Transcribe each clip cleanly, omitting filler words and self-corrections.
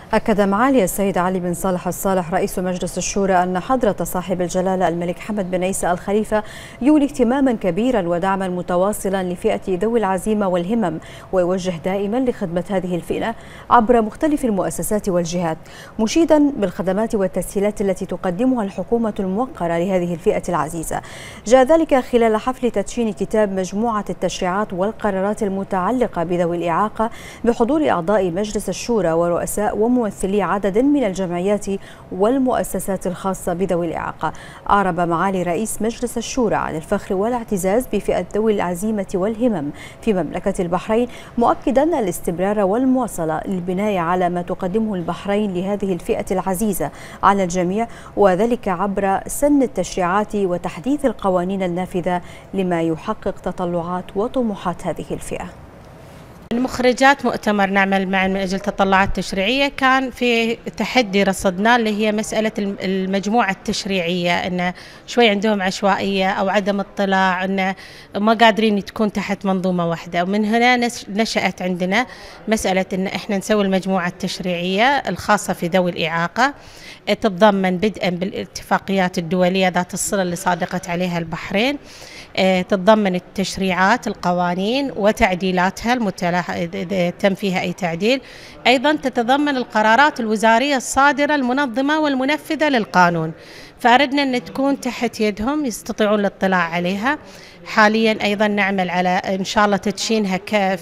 أكد معالي السيد علي بن صالح الصالح رئيس مجلس الشورى أن حضرة صاحب الجلالة الملك حمد بن عيسى آل خليفة يولي اهتماما كبيرا ودعما متواصلا لفئة ذوي العزيمة والهمم، ويوجه دائما لخدمة هذه الفئة عبر مختلف المؤسسات والجهات، مشيدا بالخدمات والتسهيلات التي تقدمها الحكومة الموقرة لهذه الفئة العزيزة. جاء ذلك خلال حفل تدشين كتاب مجموعة التشريعات والقرارات المتعلقة بذوي الإعاقة بحضور أعضاء مجلس الشورى ورؤساء وممثلي عدد من الجمعيات والمؤسسات الخاصة بذوي الإعاقة. أعرب معالي رئيس مجلس الشورى عن الفخر والاعتزاز بفئة ذوي العزيمة والهمم في مملكة البحرين، مؤكدا الاستمرار والمواصلة للبناء على ما تقدمه البحرين لهذه الفئة العزيزة على الجميع، وذلك عبر سن التشريعات وتحديث القوانين النافذة لما يحقق تطلعات وطموحات هذه الفئة. المخرجات مؤتمر نعمل معا من أجل تطلعات تشريعية كان في تحدي رصدناه اللي هي مسألة المجموعة التشريعية، أن شوي عندهم عشوائية أو عدم اطلاع، أن ما قادرين تكون تحت منظومة واحدة، ومن هنا نشأت عندنا مسألة أن إحنا نسوي المجموعة التشريعية الخاصة في ذوي الإعاقة، تتضمن بدءا بالاتفاقيات الدولية ذات الصلة اللي صادقت عليها البحرين، تتضمن التشريعات القوانين وتعديلاتها إذا تم فيها أي تعديل، أيضا تتضمن القرارات الوزارية الصادرة المنظمة والمنفذة للقانون، فأردنا أن تكون تحت يدهم يستطيعون الاطلاع عليها. حاليا أيضا نعمل على إن شاء الله تدشينها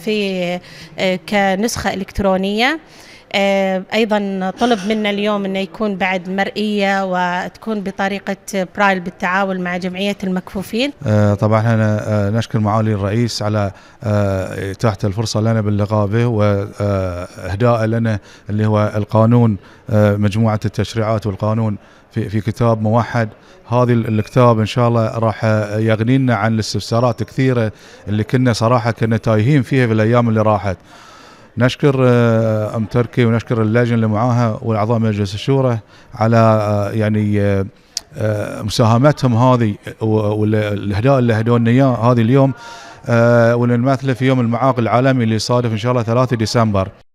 كنسخة إلكترونية. أيضا طلب منا اليوم أنه يكون بعد مرئية وتكون بطريقة برايل بالتعاون مع جمعية المكفوفين. طبعا احنا نشكر معالي الرئيس على إتاحة الفرصة لنا باللقاء به وإهداء لنا اللي هو القانون، مجموعة التشريعات والقانون في كتاب موحد. هذا الكتاب إن شاء الله راح يغنينا عن الاستفسارات كثيرة اللي كنا تايهين فيها في الأيام اللي راحت. نشكر أم تركي ونشكر اللجنة اللي معاها وأعضاء مجلس الشورى على يعني مساهمتهم هذه والإهداء اللي أهدونا إياه هذه اليوم، ونمثله في يوم المعاق العالمي اللي صادف إن شاء الله 3 ديسمبر.